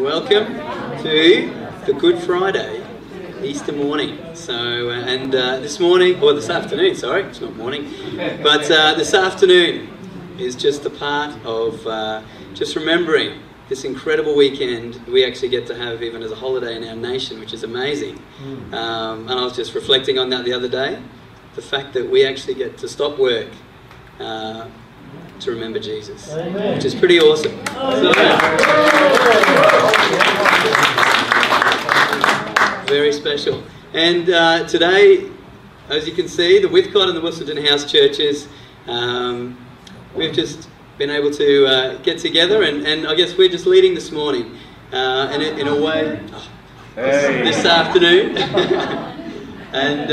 welcome to the Good Friday Easter morning. So, this morning, or this afternoon, sorry, it's not morning, but this afternoon is just a part of just remembering this incredible weekend we actually get to have even as a holiday in our nation, which is amazing. And I was just reflecting on that the other day, the fact that we actually get to stop work to remember Jesus, which is pretty awesome. So, very special. And today, as you can see, the Withcott and the Wilsonton house churches, we've just been able to get together, and I guess we're just leading this morning, and in a way, this afternoon. And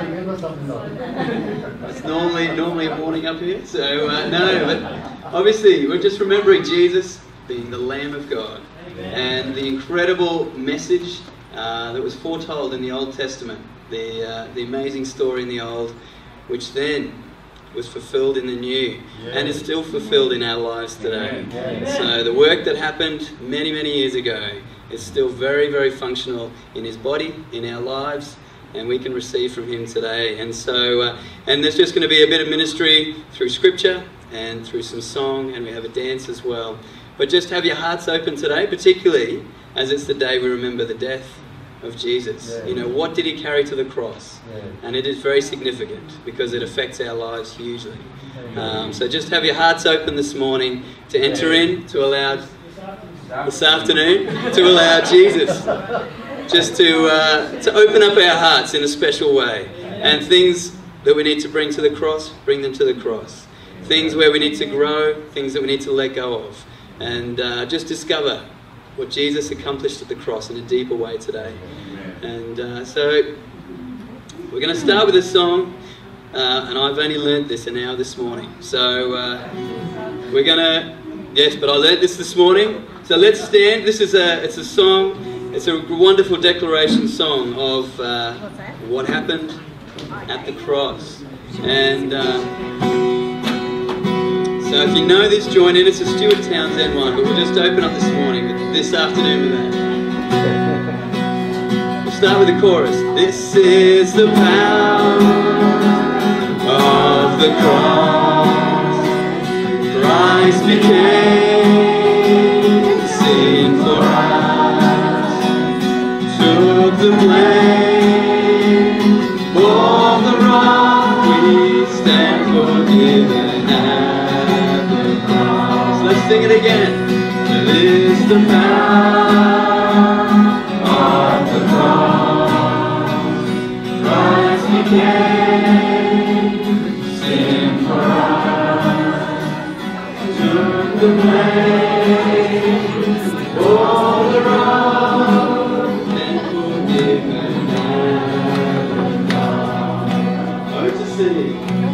it's normally a morning up here, so no, but obviously we're just remembering Jesus being the Lamb of God, and the incredible message that was foretold in the Old Testament, the amazing story in the Old, which then was fulfilled in the New, and is still fulfilled in our lives today. So the work that happened many, many years ago is still very, very functional in His body, in our lives, and we can receive from Him today. And so, and there's just going to be a bit of ministry through Scripture and through some song, and we have a dance as well. But just have your hearts open today, particularly as it's the day we remember the death of Jesus. You know, what did He carry to the cross? And it is very significant because it affects our lives hugely. So just have your hearts open this morning to enter in, to allow, this afternoon, to allow Jesus just to open up our hearts in a special way. And things that we need to bring to the cross, bring them to the cross. Things where we need to grow, things that we need to let go of. And just discover what Jesus accomplished at the cross in a deeper way today. And so we're going to start with a song, and I've only learned this an hour this morning. So we're going to, yes, but I learned this morning. So let's stand. This is it's a song. It's a wonderful declaration song of what happened at the cross. And so if you know this, join in. It's a Stuart Townsend one, but we'll just open up this morning, this afternoon with that. We'll start with the chorus. This is the power of the cross. Christ became sin for us, took the blame, bore the wrong, we stand forgiven at the cross. Let's sing it again. There is the power of the cross. Christ became sin for us, took the blame, bore the wrong, and forgiven at the cross. Oh, to see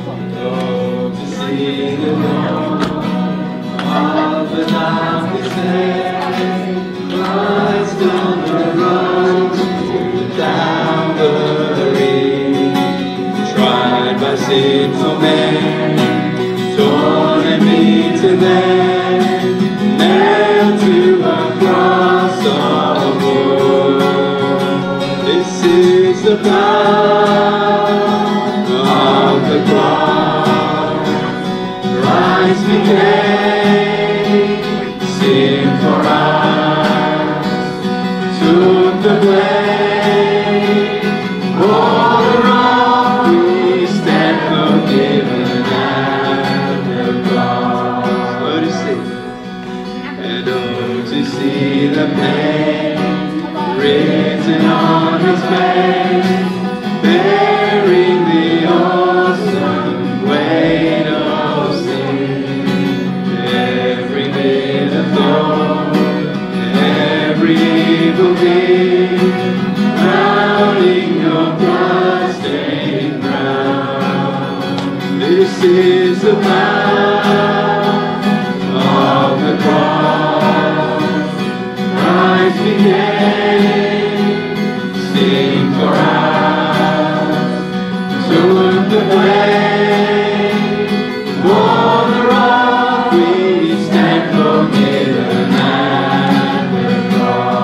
the dawn of the darkest day, Christ on the road to Calvary, tried by sinful men, torn and beaten there, nailed to a cross of wood. This is the power of the cross. Christ became sin for us, took the blame, bore the wrong, we stand forgiven at the cross. Oh, to see, and oh, to see the pain written on His face, bearing the awesome weight of sin, every bit of thorn, every evil deed, crowning your blood-stained brow. This is the power of the cross. Christ became sin for us, took the blame, bore the wrong, we stand forgiven at the cross.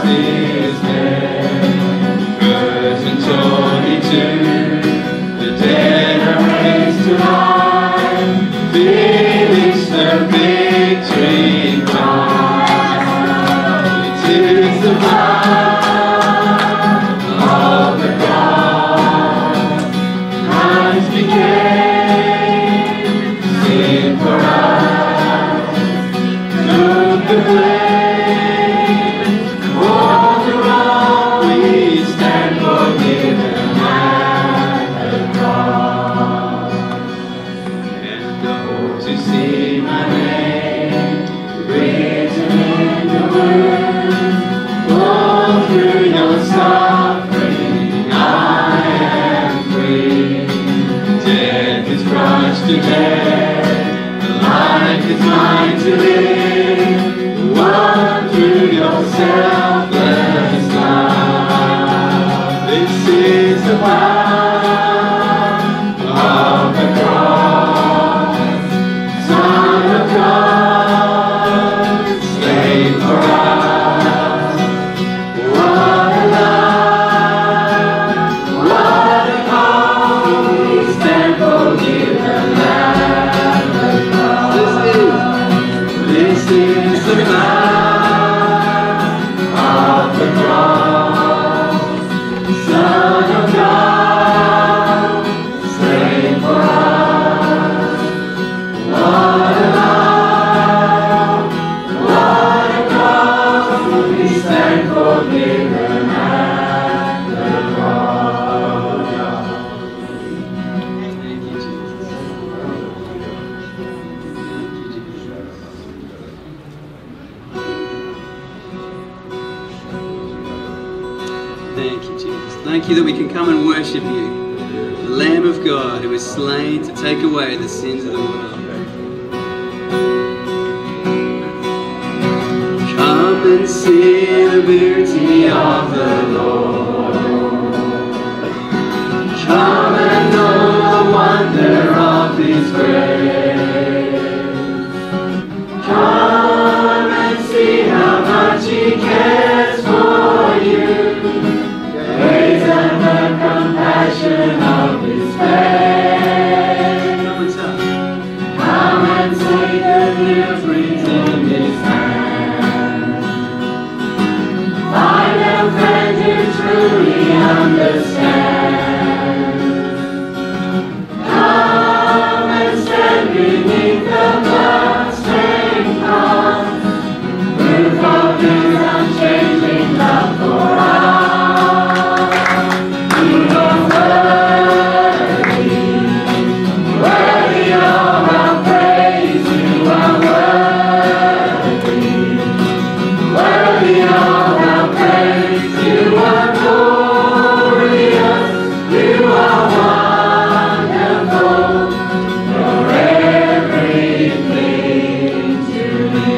his death. Curse and torn in two, the dead are raised to life. Finish the victory in Christ. It is the blood of the cross. Christ became sin for us. Took the blame for the wrong. We stand forgiven at the cross. And those who see my name written in the word, all through your suffering I am free. Death is crushed to death, life is mine to live. One through your selfless love. This is the power of the cross. Son of God, slain for us. What a love, what a call. We stand forgiven at the cross. This is the power of the cross. Son of God, slain for us. What a love, what a cause. We stand forgiven at the cross. Thank you, Jesus. Thank you, Jesus. Thank you that we can come and worship you, the Lamb of God who is slain to take away the sins of the world. Come and see the beauty of the Lord. Come and know the wonder of His grace. Come and see how much He cares for you. Gaze at the compassion of His face. Come and see the deliverance in His hand. Find a friend who truly understands. Come and stand beneath the blood-stained cross. Proof of His unchanging love for us. You are worthy, worthy of our praise. You are worthy, worthy of our praise. You are glorious, you are wonderful. You're everything to me.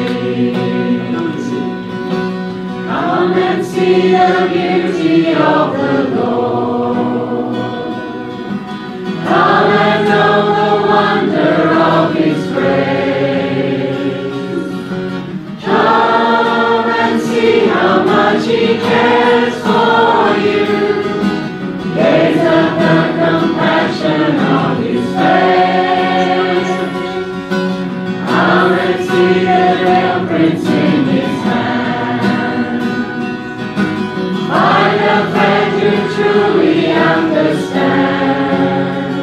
Come and see the beauty of the Lord. Come and know the wonder of His grace. Come and see how much He cares for you. Gaze at the compassion of His face. Come and see the nail prints in His hand. Find a friend who truly understands.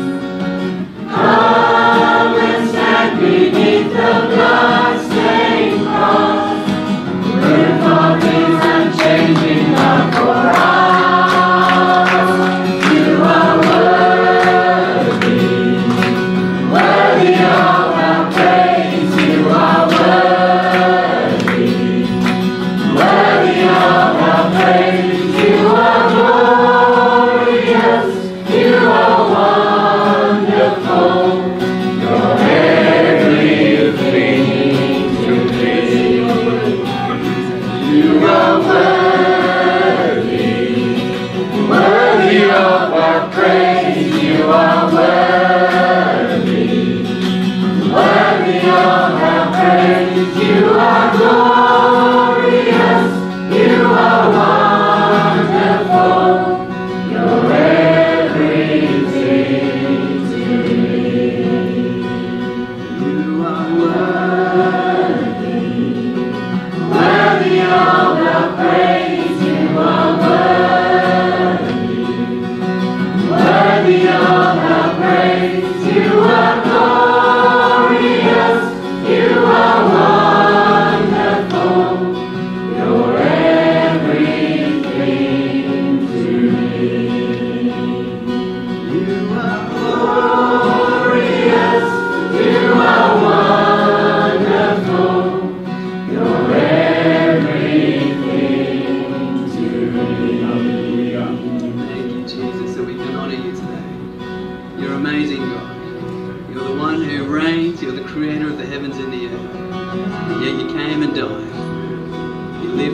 Come and stand beneath the blood-stained cross. Proof of His unchanging love for us. You are worthy, worthy of our praise. You are worthy, worthy of our praise. You are glorious.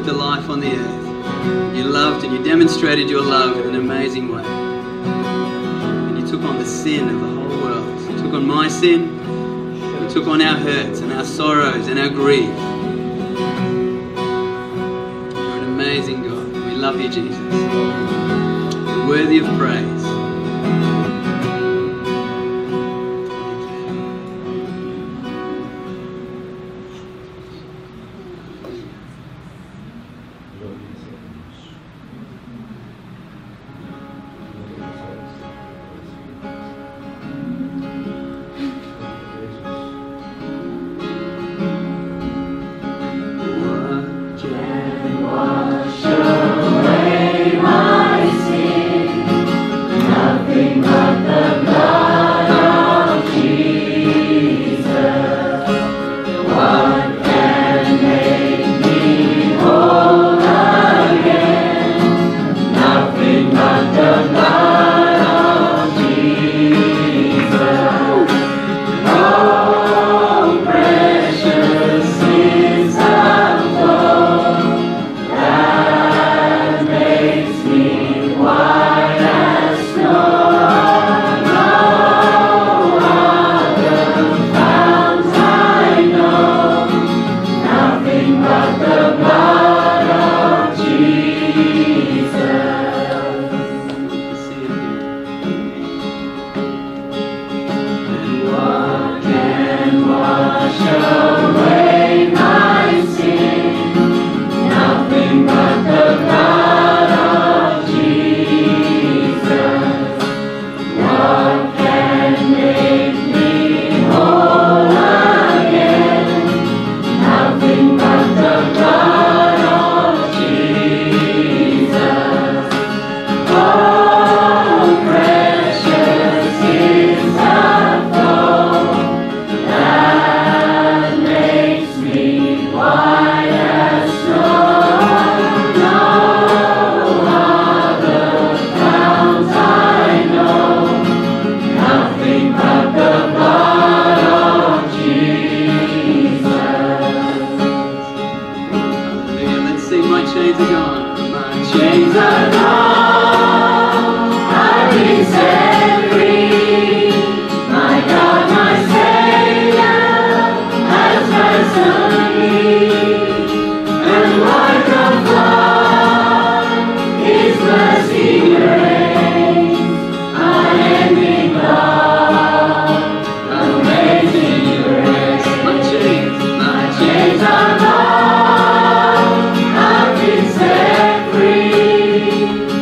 lived a life on the earth. You loved and you demonstrated your love in an amazing way. And you took on the sin of the whole world. You took on my sin. You took on our hurts and our sorrows and our grief. You're an amazing God. We love you, Jesus. You're worthy of praise. Free.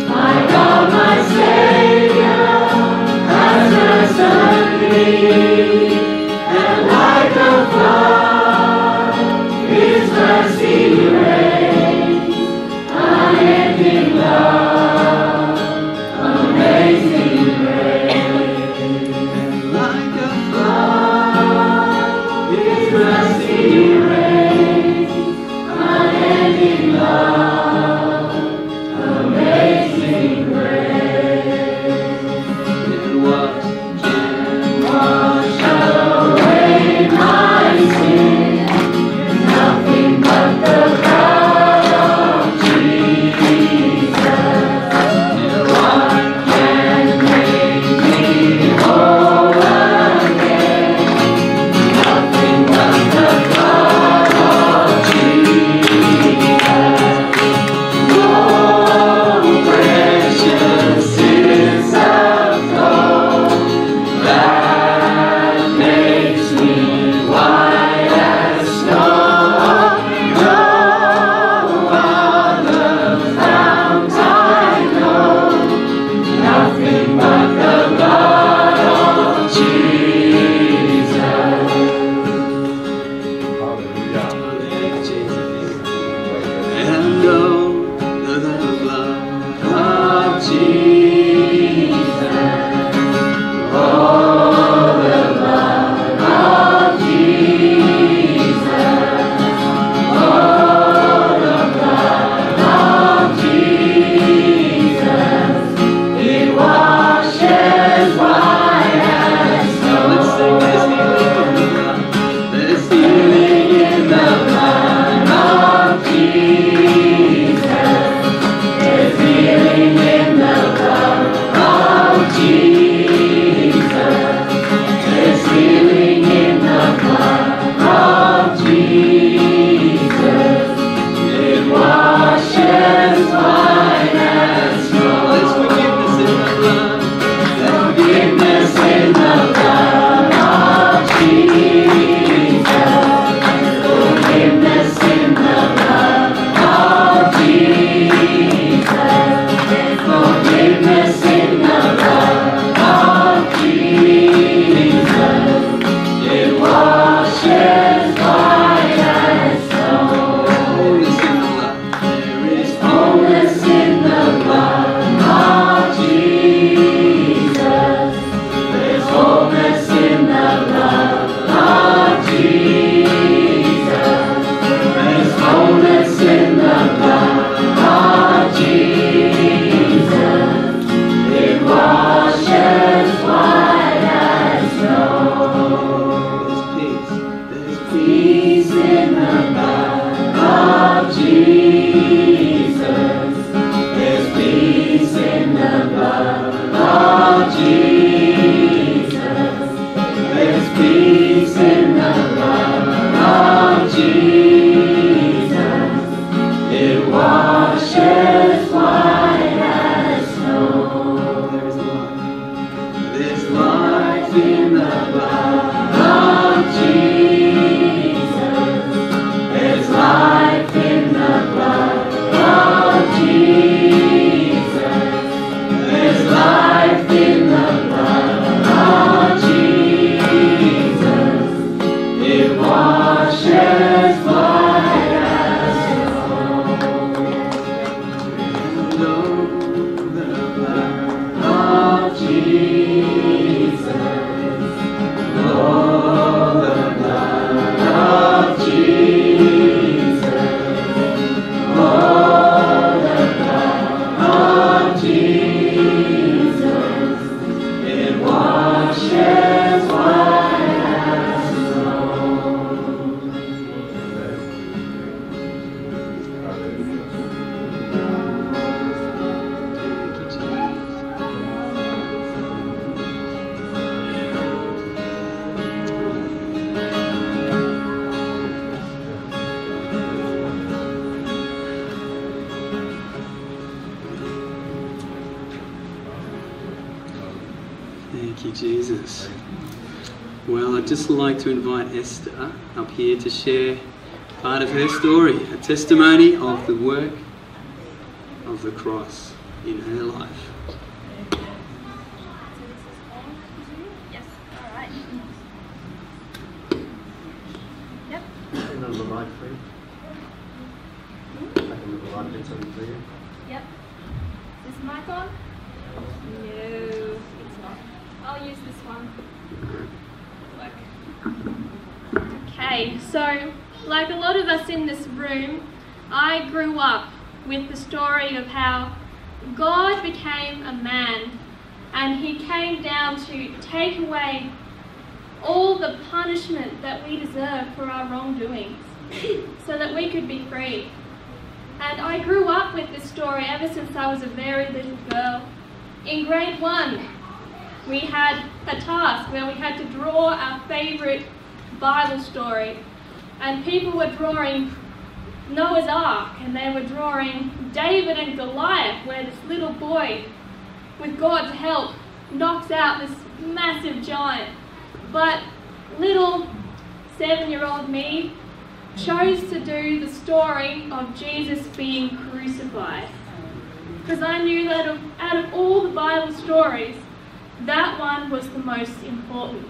Thank you, Jesus. Well, I'd just like to invite Esther up here to share part of her story, a testimony of the work of the cross in her life. Yes, all right. Yep. And on the right, please. Back on the right, bit so we clear. Yep. Is this mic on? No, it's not. I'll use this one. Look. Okay, so like a lot of us in this room, I grew up with the story of how God became a man and he came down to take away all the punishment that we deserve for our wrongdoings so that we could be free. And I grew up with this story ever since I was a very little girl. In grade 1, we had a task where we had to draw our favourite Bible story. And people were drawing Noah's Ark, and they were drawing David and Goliath, where this little boy, with God's help, knocks out this massive giant. But little 7-year-old me chose to do the story of Jesus being crucified. Because I knew that out of all the Bible stories, that one was the most important.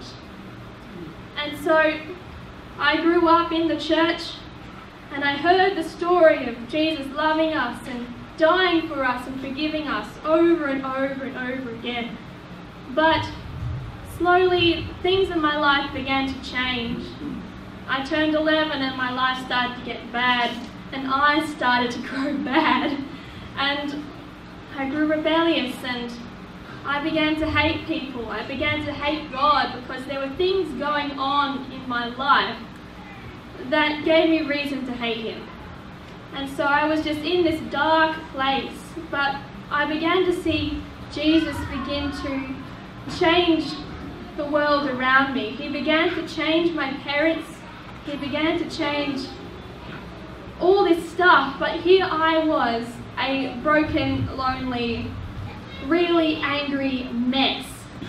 And so I grew up in the church and I heard the story of Jesus loving us and dying for us and forgiving us over and over and over again. But slowly things in my life began to change. I turned 11 and my life started to get bad and I started to grow bad. And I grew rebellious and I began to hate people. I began to hate God because there were things going on in my life that gave me reason to hate him. And so I was just in this dark place, but I began to see Jesus begin to change the world around me. He began to change my parents. He began to change all this stuff, but here I was, a broken, lonely, really angry mess.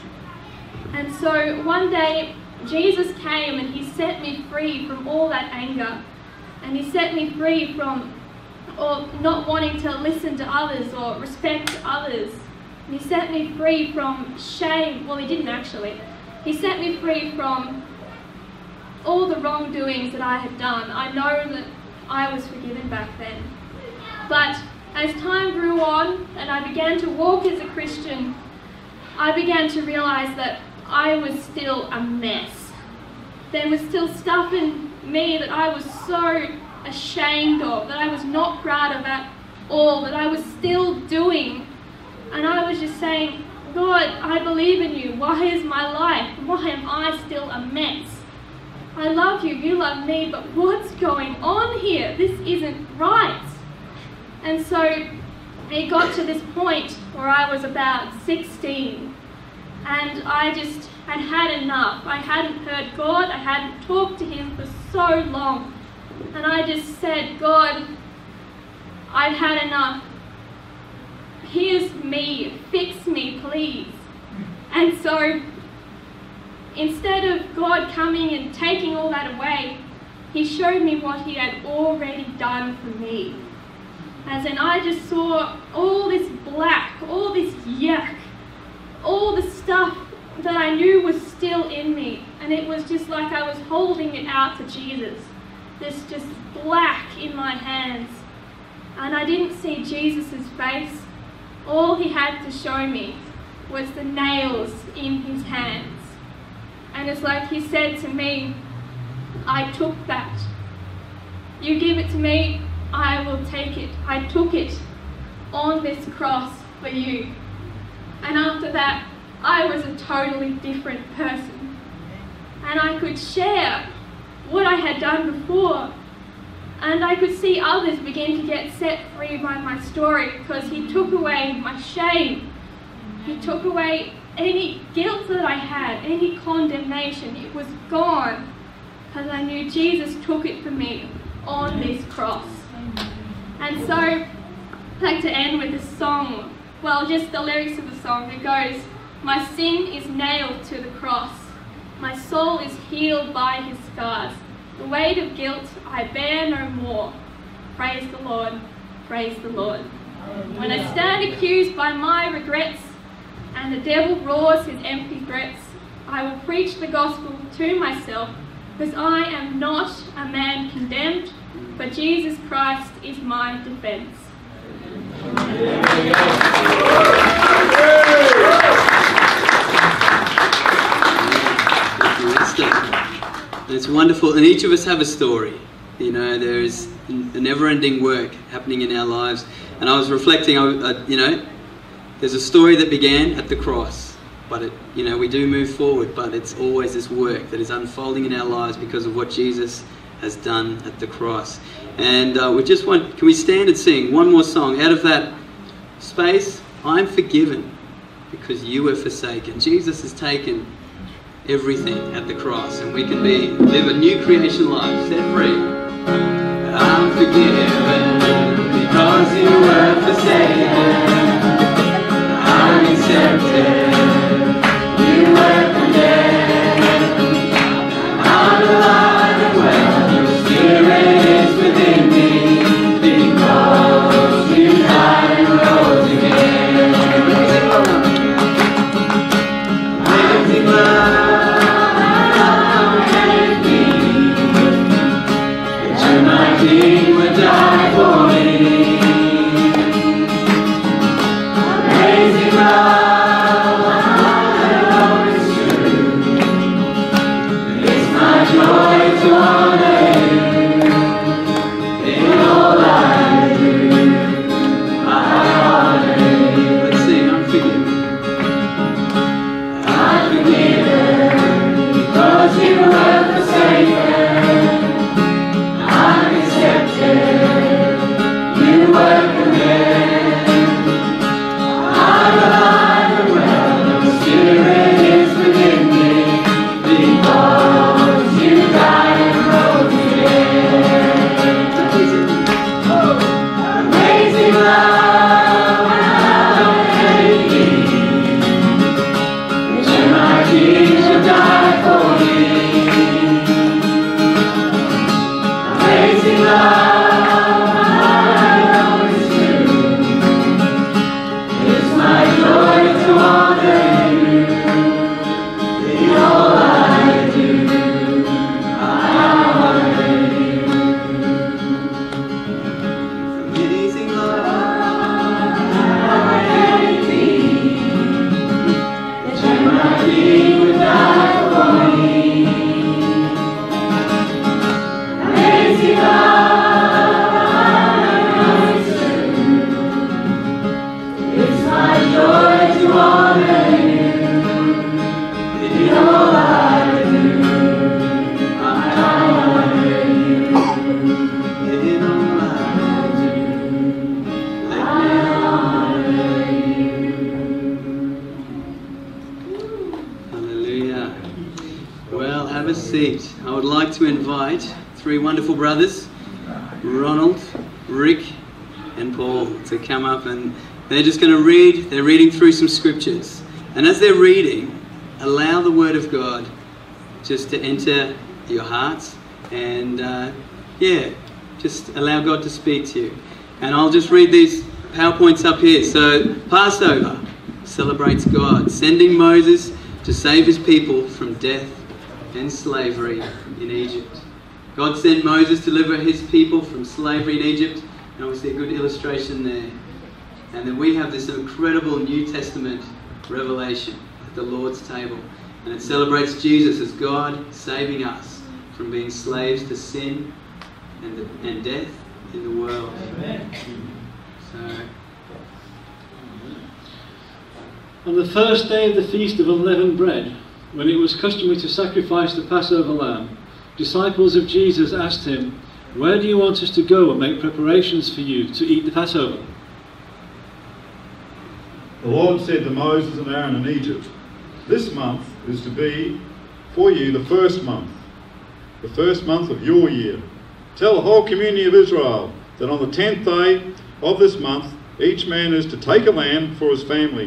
And so one day Jesus came and he set me free from all that anger, and he set me free from not wanting to listen to others or respect others. And he set me free from shame. Well, he didn't actually. He set me free from all the wrongdoings that I had done. I know that I was forgiven back then. But as time grew on and I began to walk as a Christian, I began to realize that I was still a mess. There was still stuff in me that I was so ashamed of, that I was not proud of at all, that I was still doing. And I was just saying, God, I believe in you. Why is my life? Why am I still a mess? I love you, you love me, but what's going on here? This isn't right. And so it got to this point where I was about 16 and I just had had enough. I hadn't heard God, I hadn't talked to him for so long. And I just said, God, I've had enough. Here's me, fix me, please. And so instead of God coming and taking all that away, he showed me what he had already done for me. As in, I just saw all this black, all this yuck, all the stuff that I knew was still in me. And it was just like I was holding it out to Jesus. This just black in my hands. And I didn't see Jesus' face. All he had to show me was the nails in his hands. And it's like he said to me, I took that. You give it to me, I will take it. I took it on this cross for you. And after that, I was a totally different person. And I could share what I had done before. And I could see others begin to get set free by my story because he took away my shame. He took away any guilt that I had, any condemnation. It was gone because I knew Jesus took it for me on this cross. And so I'd like to end with a song. Well, just the lyrics of the song. It goes, My sin is nailed to the cross. My soul is healed by his scars. The weight of guilt I bear no more. Praise the Lord, praise the Lord. When I stand accused by my regrets, and the devil roars his empty threats, I will preach the gospel to myself, because I am not a man condemned, but Jesus Christ is my defence. It's wonderful, and each of us have a story. You know, there is a never-ending work happening in our lives. And I was reflecting, you know, there's a story that began at the cross, but we do move forward, but it's always this work that is unfolding in our lives because of what Jesus has done at the cross. And can we stand and sing one more song out of that space? I'm forgiven because you were forsaken. Jesus has taken everything at the cross, and we can live a new creation life, set free. I'm forgiven because you were forsaken. I'm accepted. You were condemned. I'm alive and well. Your spirit is within me because you died and rose again. Amazing love. King would die for me. Amazing love, I know it's true. It's my joy to honor you. In all I do, I honor you. Let's sing, I'm forgiven. I'm forgiven because you were forsaken. You were condemned. I'm alive and well. Your spirit is within me because you died and rose again. Amazing love, I hate that you, my King, should die for me. Amazing love. I would like to invite three wonderful brothers, Ronald, Rick and Paul, to come up, and they're just going to read. They're reading through some scriptures, and as they're reading, allow the Word of God just to enter your hearts, and just allow God to speak to you. And I'll just read these PowerPoints up here. So Passover celebrates God sending Moses to save his people from death and slavery in Egypt. God sent Moses to deliver his people from slavery in Egypt, and obviously a good illustration there. And then we have this incredible New Testament revelation at the Lord's table, and it celebrates Jesus as God saving us from being slaves to sin and death in the world. Amen. On the first day of the Feast of Unleavened Bread, when it was customary to sacrifice the Passover lamb, disciples of Jesus asked him, "Where do you want us to go and make preparations for you to eat the Passover?" The Lord said to Moses and Aaron in Egypt, "This month is to be for you the first month of your year. Tell the whole community of Israel that on the 10th day of this month, each man is to take a lamb for his family,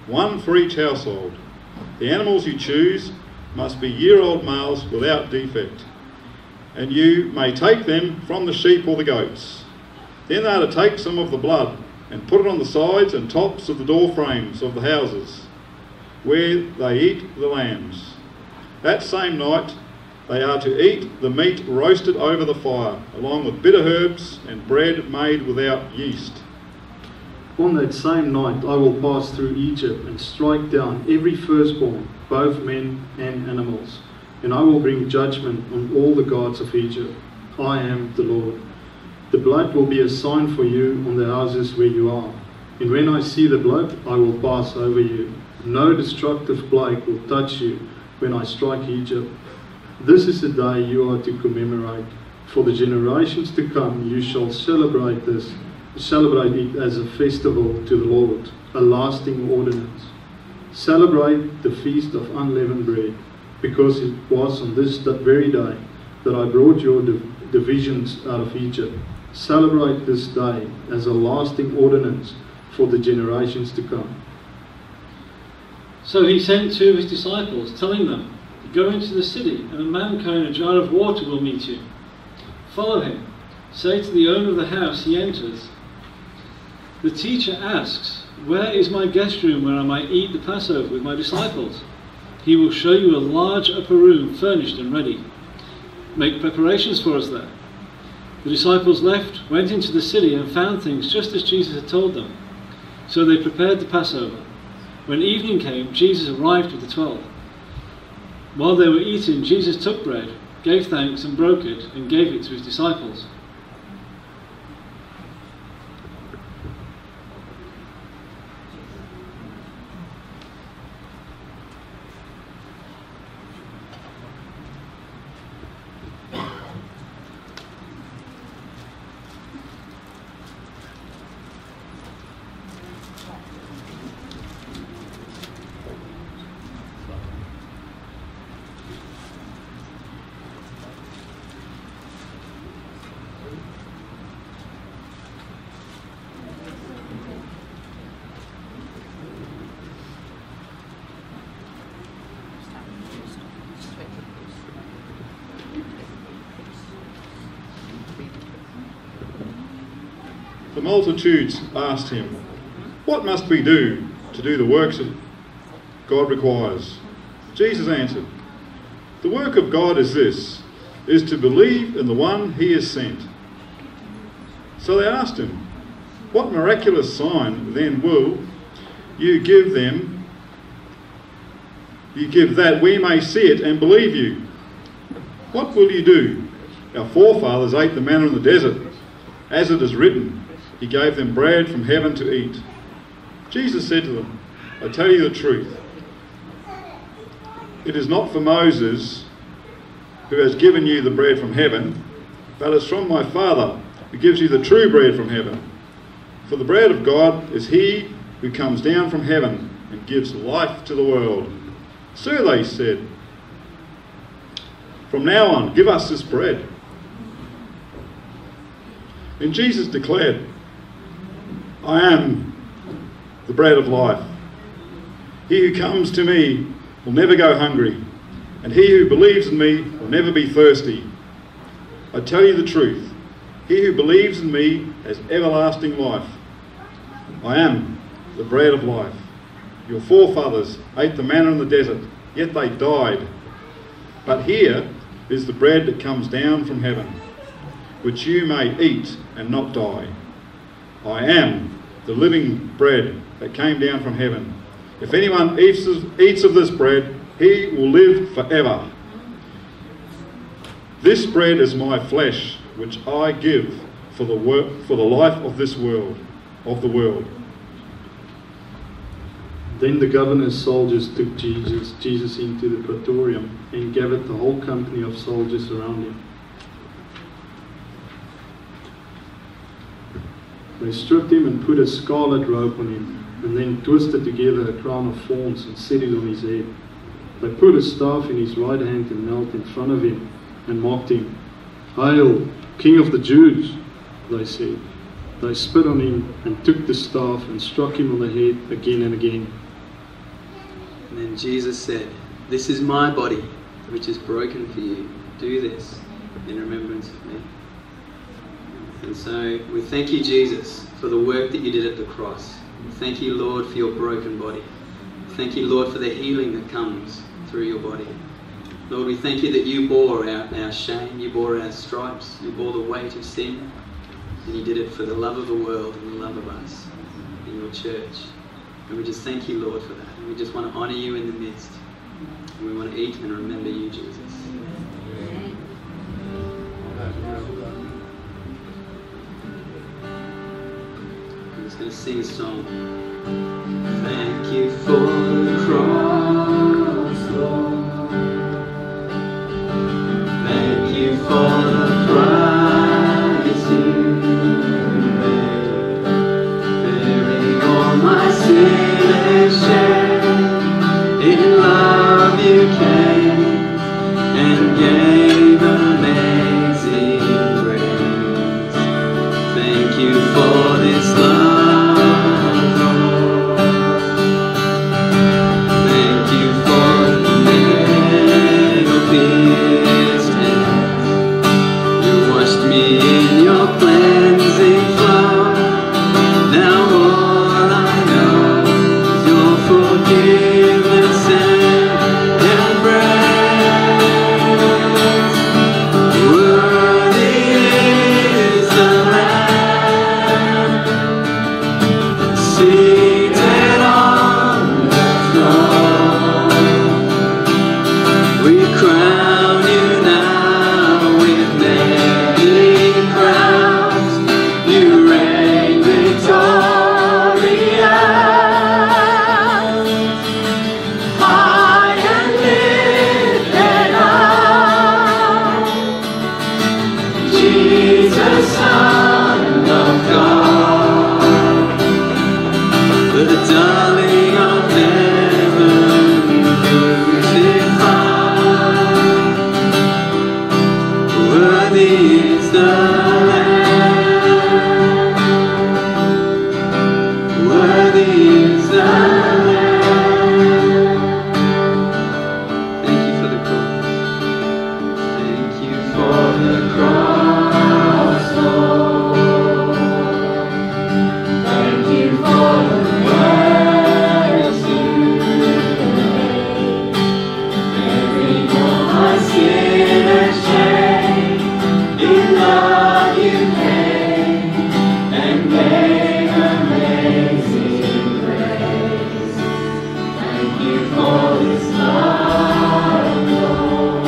one for each household. The animals you choose must be year-old males without defect, and you may take them from the sheep or the goats. Then they are to take some of the blood and put it on the sides and tops of the door frames of the houses where they eat the lambs. That same night they are to eat the meat roasted over the fire, along with bitter herbs and bread made without yeast. On that same night I will pass through Egypt and strike down every firstborn, both men and animals, and I will bring judgment on all the gods of Egypt. I am the Lord. The blood will be a sign for you on the houses where you are, and when I see the blood I will pass over you. No destructive plague will touch you when I strike Egypt. This is the day you are to commemorate. For the generations to come you shall celebrate it as a festival to the Lord, a lasting ordinance. Celebrate the feast of unleavened bread, because it was on this very day that I brought your divisions out of Egypt. Celebrate this day as a lasting ordinance for the generations to come. So he sent 2 of his disciples, telling them, "Go into the city, and a man carrying a jar of water will meet you. Follow him. Say to the owner of the house he enters, 'The teacher asks, where is my guest room where I might eat the Passover with my disciples?' He will show you a large upper room furnished and ready. Make preparations for us there." The disciples left, went into the city, and found things just as Jesus had told them. So they prepared the Passover. When evening came, Jesus arrived with the 12. While they were eating, Jesus took bread, gave thanks and broke it, and gave it to his disciples. The multitudes asked him, "What must we do to do the works that God requires?" Jesus answered, "The work of God is this, is to believe in the one he has sent." So they asked him, "What miraculous sign then will you give them? You give that we may see it and believe you. What will you do? Our forefathers ate the manna in the desert. As it is written, he gave them bread from heaven to eat." Jesus said to them, "I tell you the truth. It is not for Moses who has given you the bread from heaven, but it's from my Father who gives you the true bread from heaven. For the bread of God is he who comes down from heaven and gives life to the world." "Sir," they said, "from now on, give us this bread." And Jesus declared, "I am the bread of life. He who comes to me will never go hungry, and he who believes in me will never be thirsty. I tell you the truth, he who believes in me has everlasting life. I am the bread of life. Your forefathers ate the manna in the desert, yet they died. But here is the bread that comes down from heaven, which you may eat and not die. I am the living bread that came down from heaven. If anyone eats of this bread, he will live forever. This bread is my flesh, which I give for the life of this world, of the world." Then the governor's soldiers took Jesus into the praetorium and gathered the whole company of soldiers around him. They stripped him and put a scarlet robe on him, and then twisted together a crown of thorns and set it on his head. They put a staff in his right hand and knelt in front of him and mocked him. "Hail, King of the Jews," they said. They spit on him and took the staff and struck him on the head again and again. And then Jesus said, "This is my body, which is broken for you. Do this in remembrance of me." And so we thank you, Jesus, for the work that you did at the cross. Thank you, Lord, for your broken body. Thank you, Lord, for the healing that comes through your body. Lord, we thank you that you bore our shame, you bore our stripes, you bore the weight of sin, and you did it for the love of the world and the love of us in your church. And we just thank you, Lord, for that. And we just want to honour you in the midst. And we want to eat and remember you, Jesus. I'm just going to sing a song. Thank you for the cross, Lord. Thank you for the price you paid, bearing all my sin and shame. In love you came and gave amazing grace. Thank you for this love, Lord. Thank you for the nail-pierced hands. You washed me in your cleansing flow. Now all I know is your forgiveness and embrace. Worthy is the Lamb seated on the throne. We crown you now with many crowns. You reign victorious, high and lifted up, Jesus, Son of God, the darling of heaven, crucified. Worthy is the Lamb. Worthy is the Lamb. Thank you for the cross. Thank you for the cross, Lord. Thank you for the mercy you made, bearing all my sin and shame. In love you came and gave amazing grace. Thank you for this love, Lord.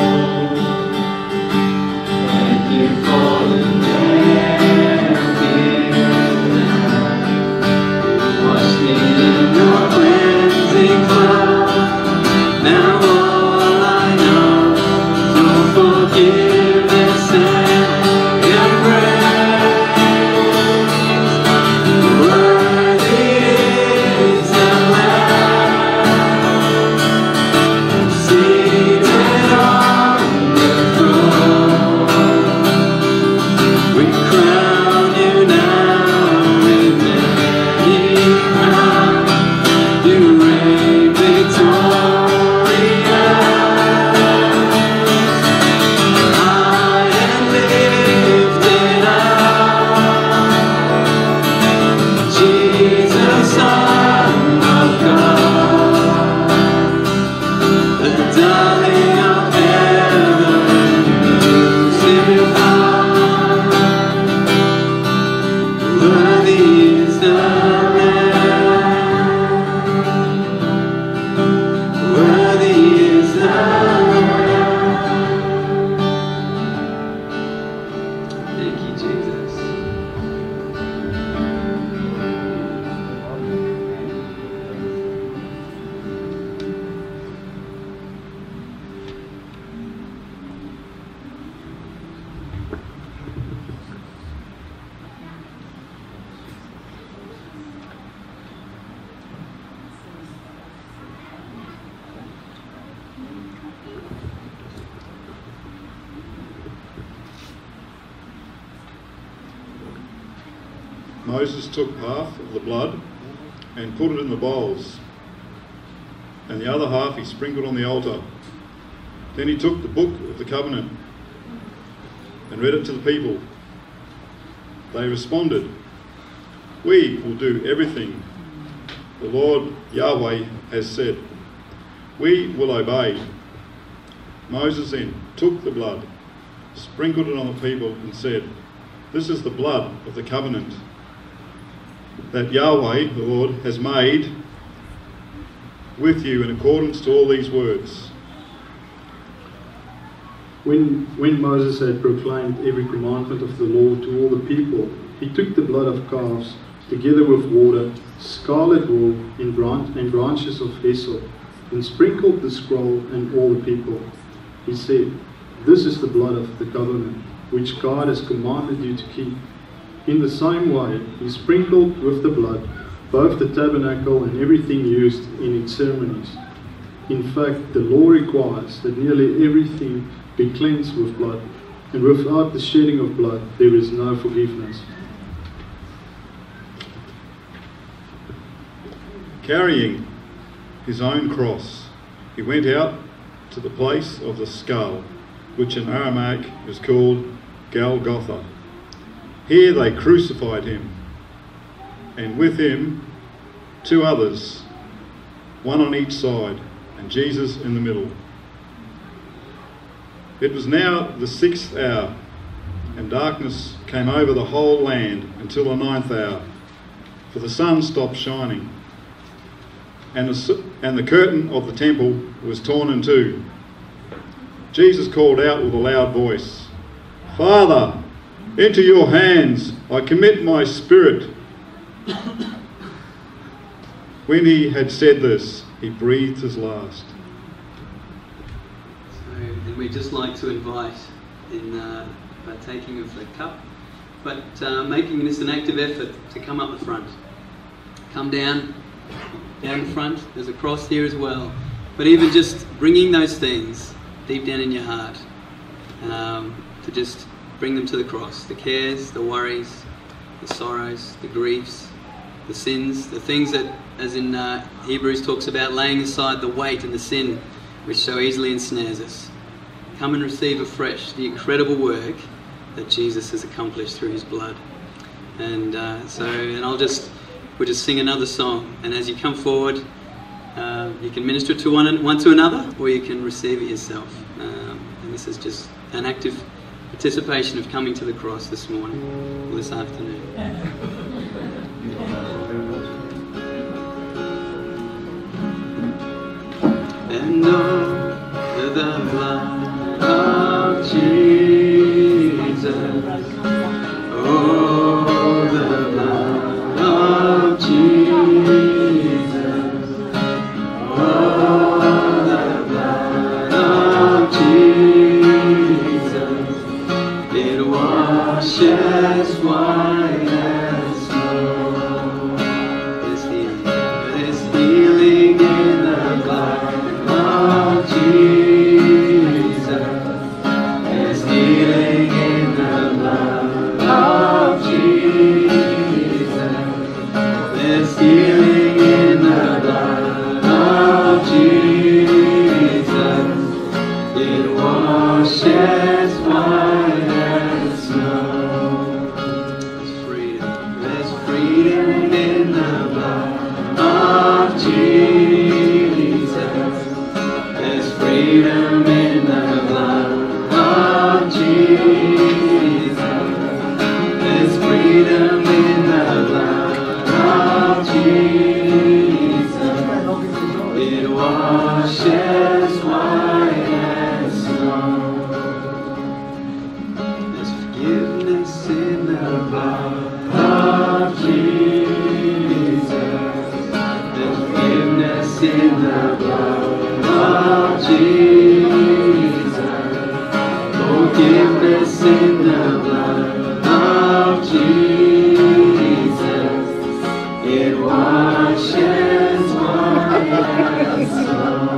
Thank you for the nail-pierced hands. You washed me in your cleansing flow. Now all I know is your forgiveness and embrace. Worthy is the Lamb seated on the throne. We crown you now with many crowns. You reign victorious, high and lifted up, Jesus, Son of God, the darling of heaven, crucified. Worthy is the Lamb. Worthy is the Lamb. Thank you, Jesus. Moses took half of the blood and put it in the bowls. and the other half he sprinkled on the altar. Then he took the book of the covenant and read it to the people. They responded, "We will do everything the Lord Yahweh has said. We will obey." Moses then took the blood, sprinkled it on the people and said, "This is the blood of the covenant that Yahweh, the Lord, has made with you in accordance to all these words." When Moses had proclaimed every commandment of the law to all the people, he took the blood of calves, together with water, scarlet wool, and branches of hyssop, and sprinkled the scroll and all the people. He said, "This is the blood of the covenant, which God has commanded you to keep." In the same way, he sprinkled with the blood both the tabernacle and everything used in its ceremonies. In fact, the law requires that nearly everything be cleansed with blood, and without the shedding of blood there is no forgiveness. Carrying his own cross, he went out to the place of the skull, which in Aramaic is called Golgotha. Here they crucified him, and with him 2 others, one on each side, and Jesus in the middle. It was now the 6th hour, and darkness came over the whole land until the 9th hour, for the sun stopped shining, and the curtain of the temple was torn in two. Jesus called out with a loud voice, "Father, into your hands I commit my spirit." When he had said this, he breathed his last. And we'd just like to invite in partaking of the cup, but making this an active effort to come up the front. Come down the front. There's a cross here as well. But even just bringing those things deep down in your heart, to just bring them to the cross. The cares, the worries, the sorrows, the griefs, the sins, the things that, as in Hebrews talks about, laying aside the weight and the sin which so easily ensnares us. Come and receive afresh the incredible work that Jesus has accomplished through his blood. And we'll just sing another song. And as you come forward, you can minister to one to another, or you can receive it yourself. And this is just an active participation of coming to the cross this morning, or this afternoon. And oh, the blood of Jesus, oh, the blood of Jesus, oh, the blood of Jesus, it washes white as snow. There's healing in the blood of Jesus. There's healing in the blood of Jesus. There's healing in the blood of Jesus. It washes white as snow. There's freedom in the blood of Jesus. There's freedom in the blood of Jesus. There's freedom in the blood of Jesus. It washes white as snow. There's forgiveness in the blood of Jesus. There's forgiveness in the blood of Jesus. Forgiveness in the blood of Jesus. It washes white as snow.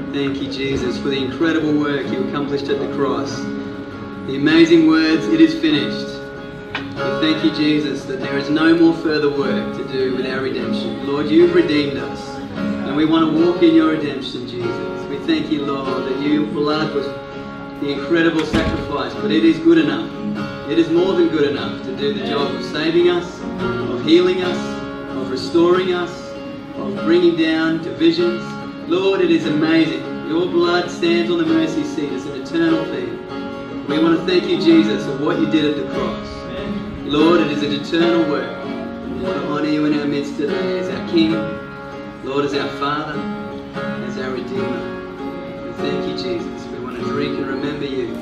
Thank you, Jesus, for the incredible work you accomplished at the cross. The amazing words, "It is finished." We thank you, Jesus, that there is no more further work to do with our redemption. Lord, you've redeemed us, and we want to walk in your redemption, Jesus. We thank you, Lord, that your blood was the incredible sacrifice, but it is good enough. It is more than good enough to do the job of saving us, of healing us, of restoring us, of bringing down divisions. Lord, it is amazing. Your blood stands on the mercy seat as an eternal thing. We want to thank you, Jesus, for what you did at the cross. Lord, it is an eternal work. We want to honour you in our midst today as our King, Lord, as our Father, as our Redeemer. We thank you, Jesus. We want to drink and remember you.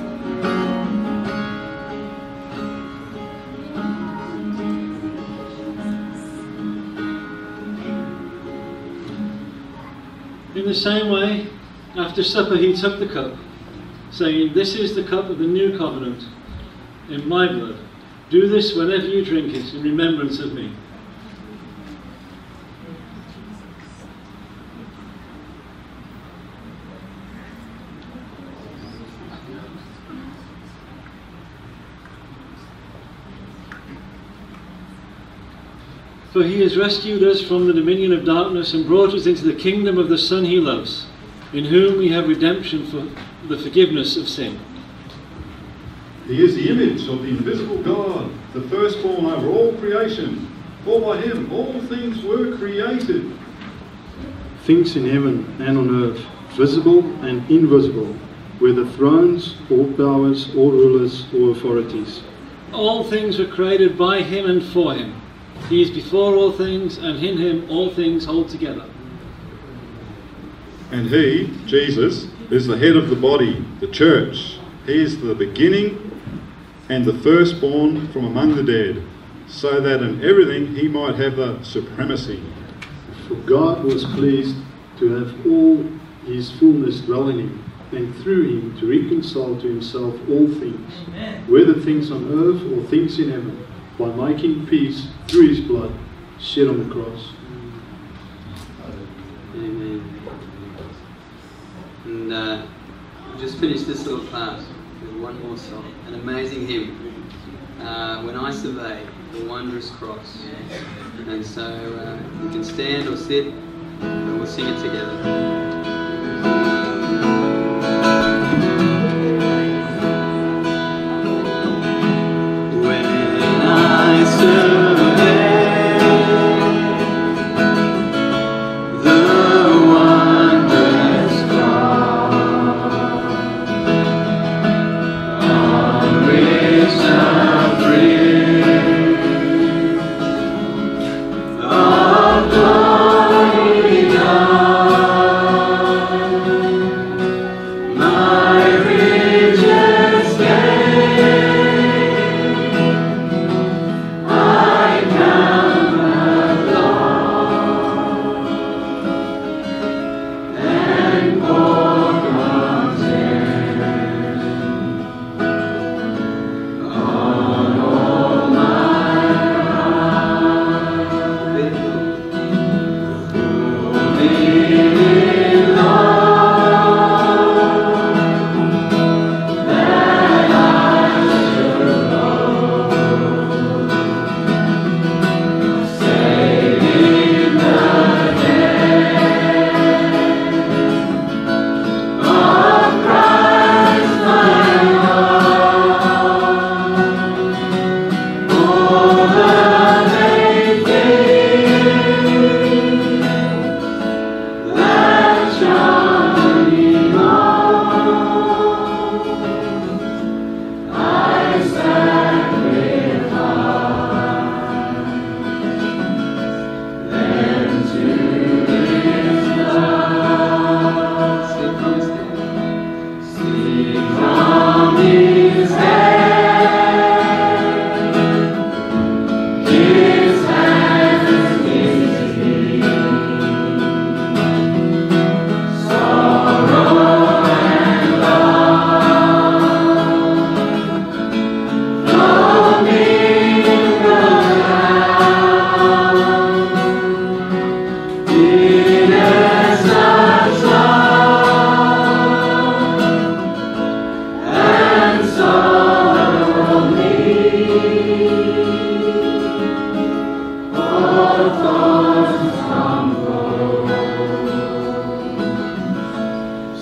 In the same way, after supper he took the cup, saying, "This is the cup of the new covenant in my blood. Do this whenever you drink it in remembrance of me." For he has rescued us from the dominion of darkness and brought us into the kingdom of the Son he loves, in whom we have redemption for the forgiveness of sin. He is the image of the invisible God, the firstborn over all creation. For by him all things were created. Things in heaven and on earth, visible and invisible, whether thrones or powers or rulers or authorities. All things were created by him and for him. He is before all things, and in him all things hold together. And he, Jesus, is the head of the body, the church. He is the beginning and the firstborn from among the dead, so that in everything he might have the supremacy. For God was pleased to have all his fullness dwell in him, and through him to reconcile to himself all things, whether things on earth or things in heaven, by making peace through his blood shed on the cross. Amen. And we'll just finish this little part with one more song, an amazing hymn. When I survey the wondrous cross. And so you can stand or sit, and we'll sing it together. Of glory God.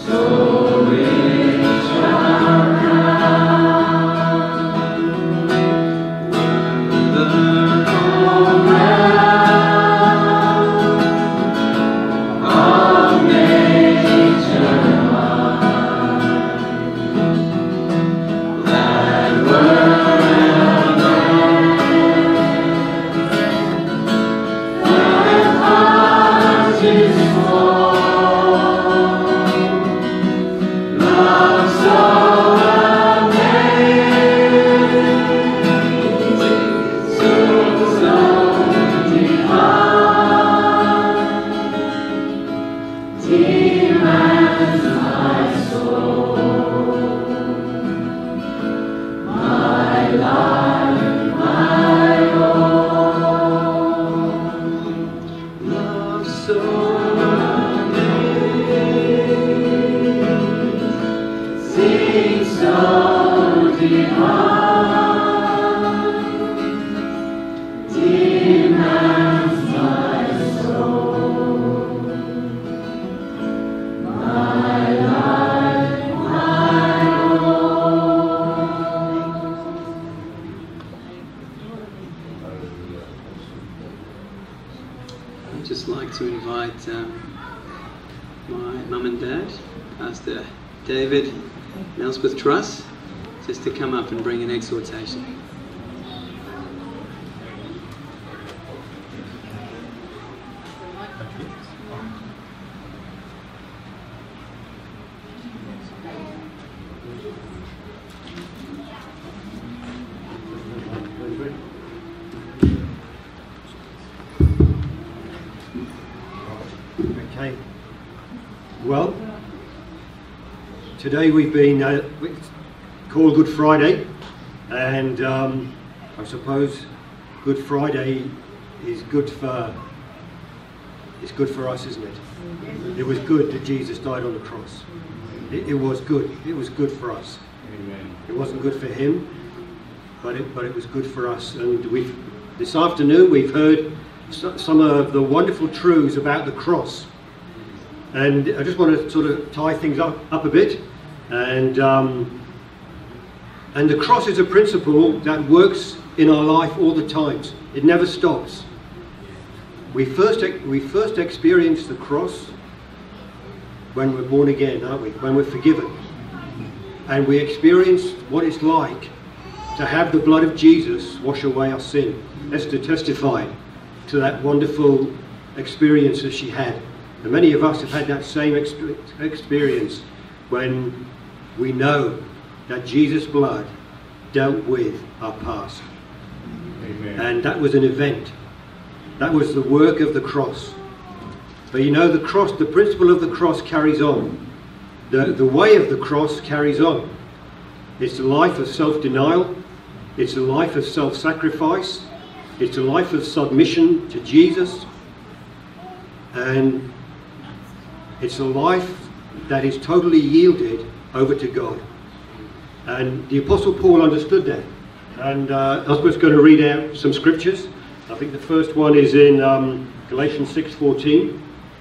To invite my mum and dad, Pastor David and Elspeth Truss, just to come up and bring an exhortation. Okay. Well, today we've been called Good Friday, and I suppose Good Friday is good for us, isn't it? It was good that Jesus died on the cross. It was good. It was good for us. Amen. It wasn't good for him, but it was good for us. And this afternoon we've heard some of the wonderful truths about the cross. And I just want to sort of tie things up a bit. And the cross is a principle that works in our life all the times. It never stops. We first experience the cross when we're born again, aren't we? When we're forgiven. And we experience what it's like to have the blood of Jesus wash away our sin. Esther testified to that wonderful experience that she had. And many of us have had that same experience when we know that Jesus' blood dealt with our past. Amen. And that was an event. That was the work of the cross. But you know, the cross, the principle of the cross carries on. The way of the cross carries on. It's a life of self-denial. It's a life of self-sacrifice. It's a life of submission to Jesus. And it's a life that is totally yielded over to God. And the Apostle Paul understood that. And I was just going to read out some scriptures. I think the first one is in Galatians 6:14.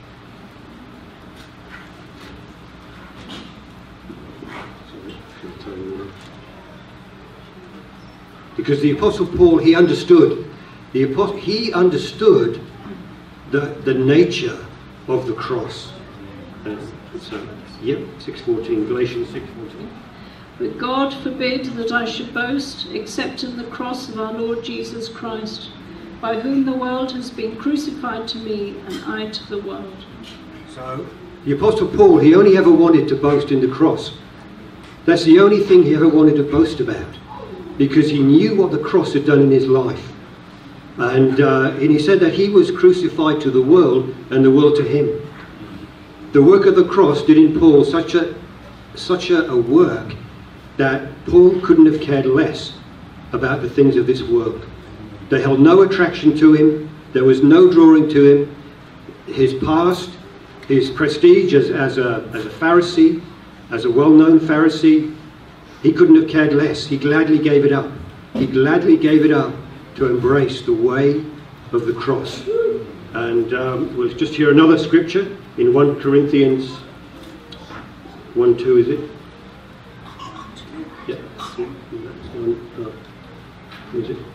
Because the Apostle Paul, he understood. He understood the nature of the cross. So, yep, 6:14, Galatians 6:14. But God forbid that I should boast except in the cross of our Lord Jesus Christ, by whom the world has been crucified to me and I to the world. So, the Apostle Paul, he only ever wanted to boast in the cross. That's the only thing he ever wanted to boast about, because he knew what the cross had done in his life. And he said that he was crucified to the world and the world to him. The work of the cross did in Paul such a work that Paul couldn't have cared less about the things of this world. They held no attraction to him. There was no drawing to him. His past, his prestige as a Pharisee, as a well-known Pharisee, he couldn't have cared less. He gladly gave it up. He gladly gave it up to embrace the way of the cross. And we'll just hear another scripture in 1 Corinthians 1, 2, is it? Yeah. That's one. Is it?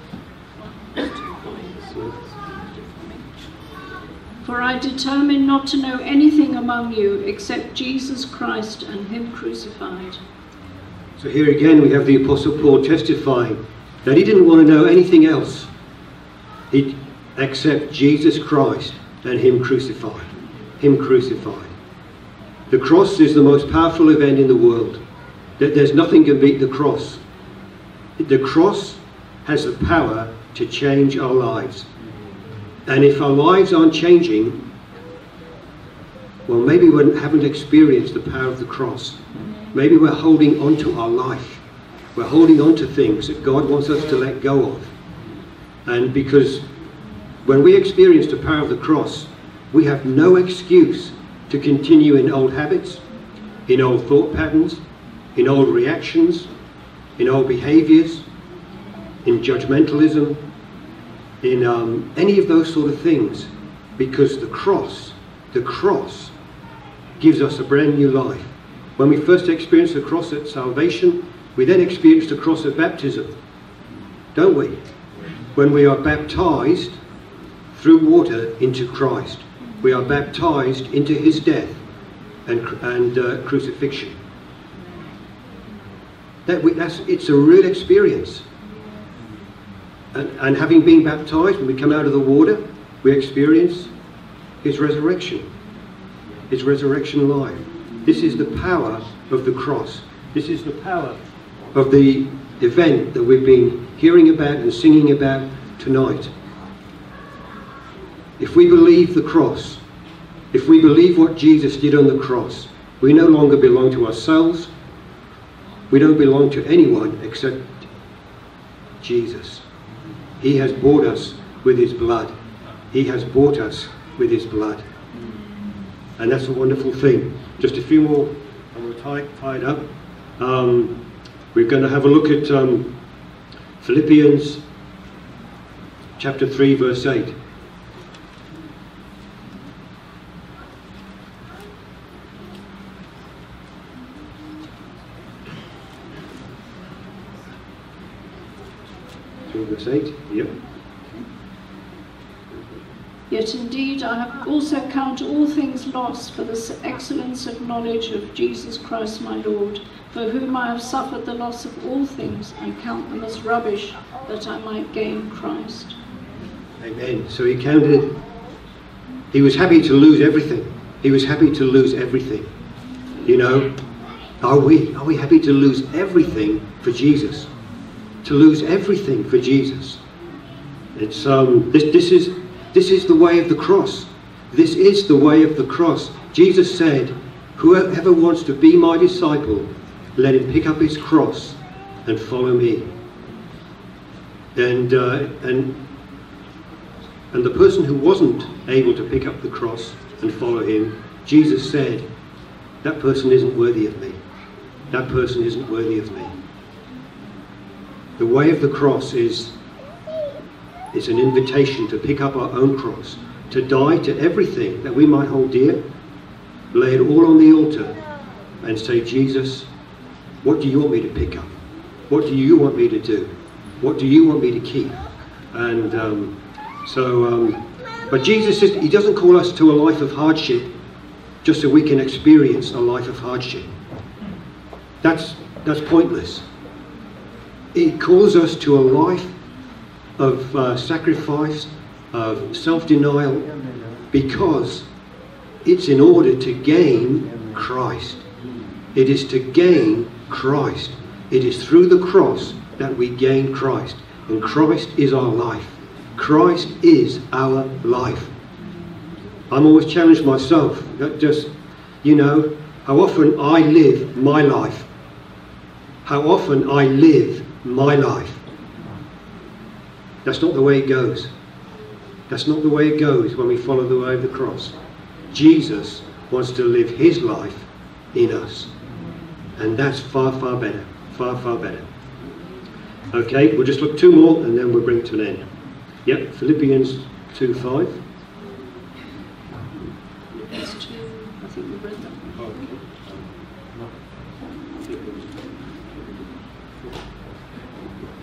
For I determined not to know anything among you except Jesus Christ and him crucified. So here again we have the Apostle Paul testifying that he didn't want to know anything else except Jesus Christ and him crucified. Him crucified. The cross is the most powerful event in the world. There's nothing can beat the cross. The cross has the power to change our lives. And if our lives aren't changing, well, maybe we haven't experienced the power of the cross. Maybe we're holding on to our life. We're holding on to things that God wants us to let go of. And because when we experience the power of the cross, we have no excuse to continue in old habits, in old thought patterns, in old reactions, in old behaviors, in judgmentalism, in any of those sort of things, because the cross gives us a brand new life. When we first experience the cross at salvation, we then experience the cross at baptism, don't we? When we are baptized through water into Christ, we are baptized into his death and crucifixion. It's a real experience. And having been baptized, when we come out of the water, we experience his resurrection life. This is the power of the cross. This is the power of the event that we've been hearing about and singing about tonight. If we believe the cross, if we believe what Jesus did on the cross, we no longer belong to ourselves. We don't belong to anyone except Jesus. He has bought us with his blood. He has bought us with his blood. And that's a wonderful thing. Just a few more, and we're tied up. We're going to have a look at Philippians chapter 3, verse 8. Verse 8, yep. Yet indeed I have also counted all things lost for the excellence of knowledge of Jesus Christ my Lord, for whom I have suffered the loss of all things, and count them as rubbish, that I might gain Christ. Amen. So he was happy to lose everything. He was happy to lose everything. You know, are we happy to lose everything for Jesus? To lose everything for Jesus. It's this is the way of the cross. This is the way of the cross. Jesus said, whoever wants to be my disciple, let him pick up his cross and follow me. And the person who wasn't able to pick up the cross and follow him, Jesus said, that person isn't worthy of me. That person isn't worthy of me. The way of the cross is an invitation to pick up our own cross, to die to everything that we might hold dear, lay it all on the altar and say, Jesus, what do you want me to pick up? What do you want me to do? What do you want me to keep? And but Jesus says he doesn't call us to a life of hardship just so we can experience a life of hardship. That's pointless. He calls us to a life of sacrifice, of self-denial, because it's in order to gain Christ. It is to gain Christ. It is through the cross that we gain Christ. And Christ is our life. Christ is our life. I'm always challenged myself, that just, you know, how often I live my life. How often I live my life. That's not the way it goes. That's not the way it goes when we follow the way of the cross. Jesus wants to live his life in us. And that's far, far better. Far, far better. Okay, we'll just look two more and then we'll bring it to an end. Yep, Philippians 2:5. Philippians 2, I think we read that one. Okay.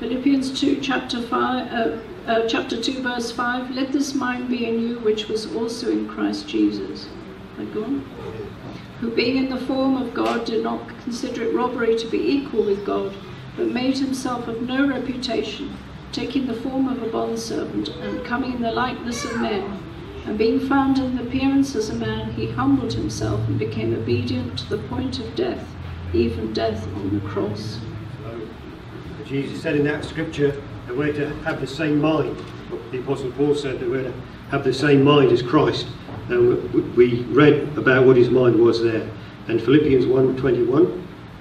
Philippians 2, chapter 2, verse 5. Let this mind be in you, which was also in Christ Jesus. Go on. Who being in the form of God did not consider it robbery to be equal with God, but made himself of no reputation, taking the form of a bondservant, and coming in the likeness of men. And being found in appearance as a man, he humbled himself and became obedient to the point of death, even death on the cross. Jesus said in that scripture that we're to have the same mind. The Apostle Paul said that we're to have the same mind as Christ. And we read about what his mind was there. And Philippians 1:21.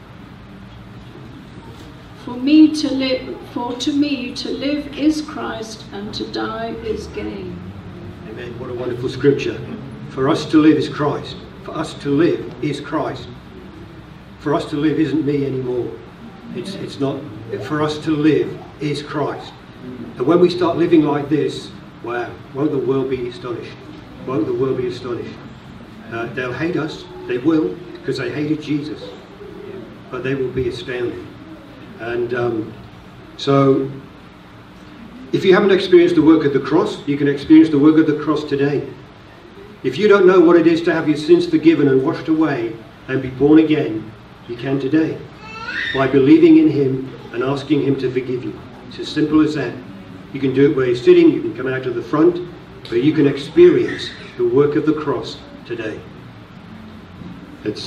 For to me to live is Christ, and to die is gain. Amen. What a wonderful scripture. For us to live is Christ. For us to live is Christ. For us to live isn't me anymore. It's not. For us to live is Christ. And when we start living like this, wow, won't the world be astonished? Won't the world be astonished? They'll hate us. They will, because they hated Jesus. But they will be astounded. And so, if you haven't experienced the work of the cross, you can experience the work of the cross today. If you don't know what it is to have your sins forgiven and washed away and be born again, you can today. By believing in him and asking him to forgive you. It's as simple as that. You can do it where you're sitting, you can come out to the front, but you can experience the work of the cross today. It's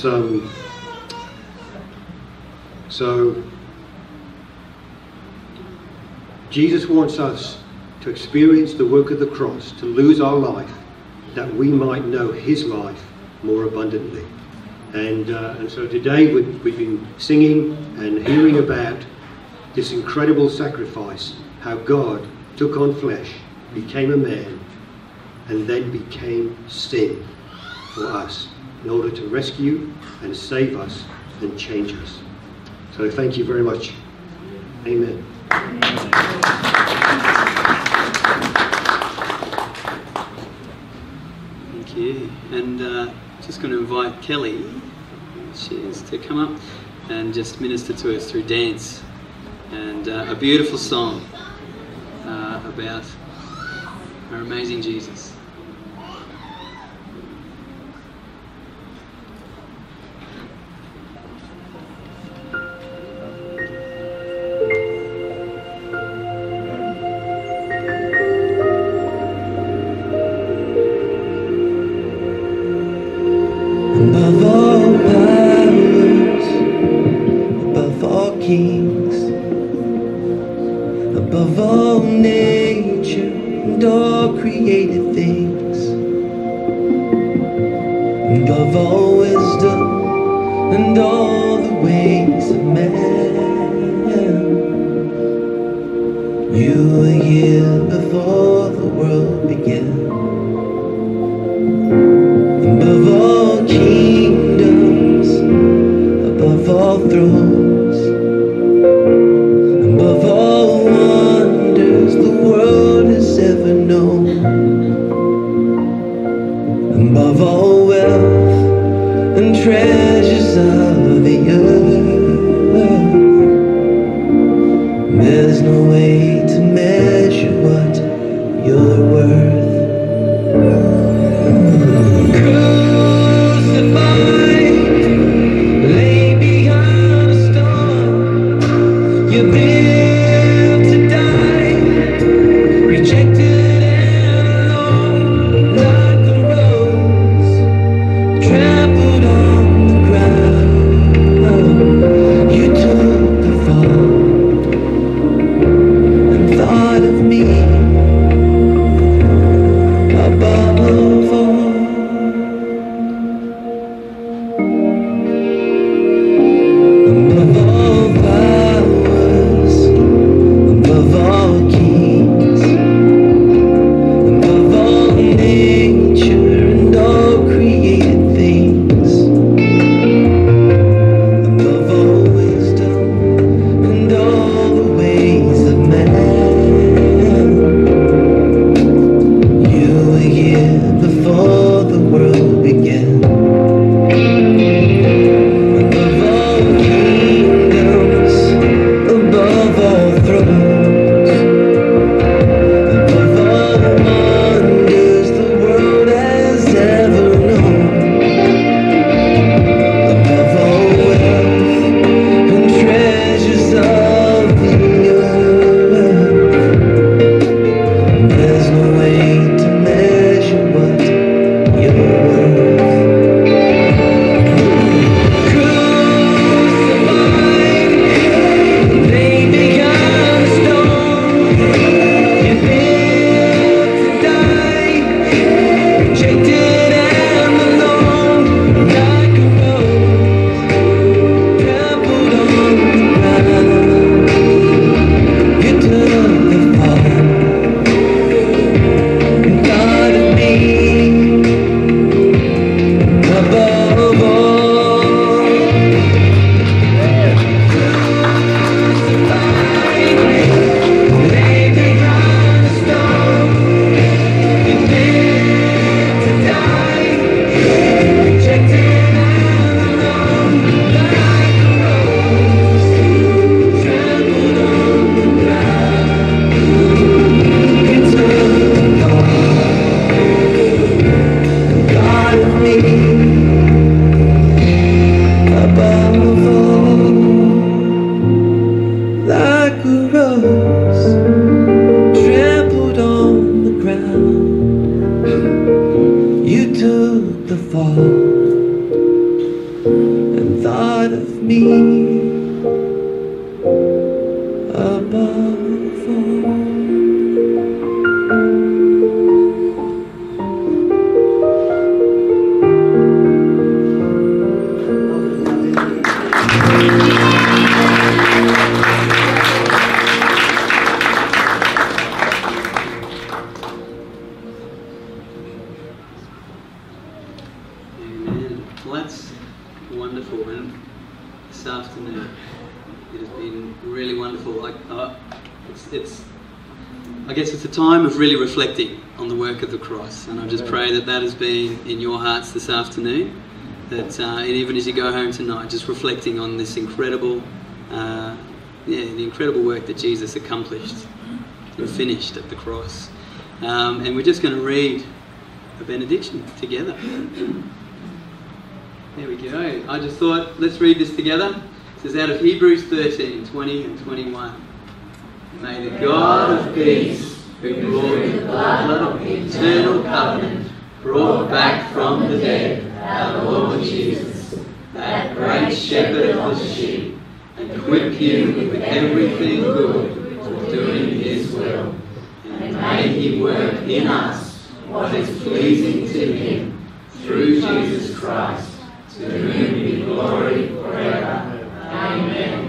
so Jesus wants us to experience the work of the cross, to lose our life, that we might know his life more abundantly. And so today we've been singing and hearing about this incredible sacrifice, how God took on flesh, became a man, and then became sin for us in order to rescue and save us and change us. So thank you very much. Amen. Thank you. And just going to invite Kelly, she is, to come up and just minister to us through dance and a beautiful song about our amazing Jesus. Above all powers, above all kings, above all nature and all created things, above all wisdom and all the ways of man, you were here before the world began. Above all kingdoms, above all thrones, above all wonders the world has ever known, above all wealth and treasures of the earth, there's no way to measure what you're worth. Trampled on the ground. inside of me above all. Amen. Well, that's wonderful, and this afternoon it has been really wonderful. I guess it's a time of really reflecting on the work of the cross, and I just pray that that has been in your hearts this afternoon. That and even as you go home tonight, just reflecting on this incredible, the incredible work that Jesus accomplished and finished at the cross. And we're just going to read a benediction together. There we go. I just thought, let's read this together. It says out of Hebrews 13, 20 and 21. May the God of peace, who brought the blood of the eternal covenant, brought back from the dead our Lord Jesus, that great shepherd of the sheep, equip you with everything good for doing his will. And may he work in us what is pleasing to him, through Jesus Christ, to whom be glory forever. Amen.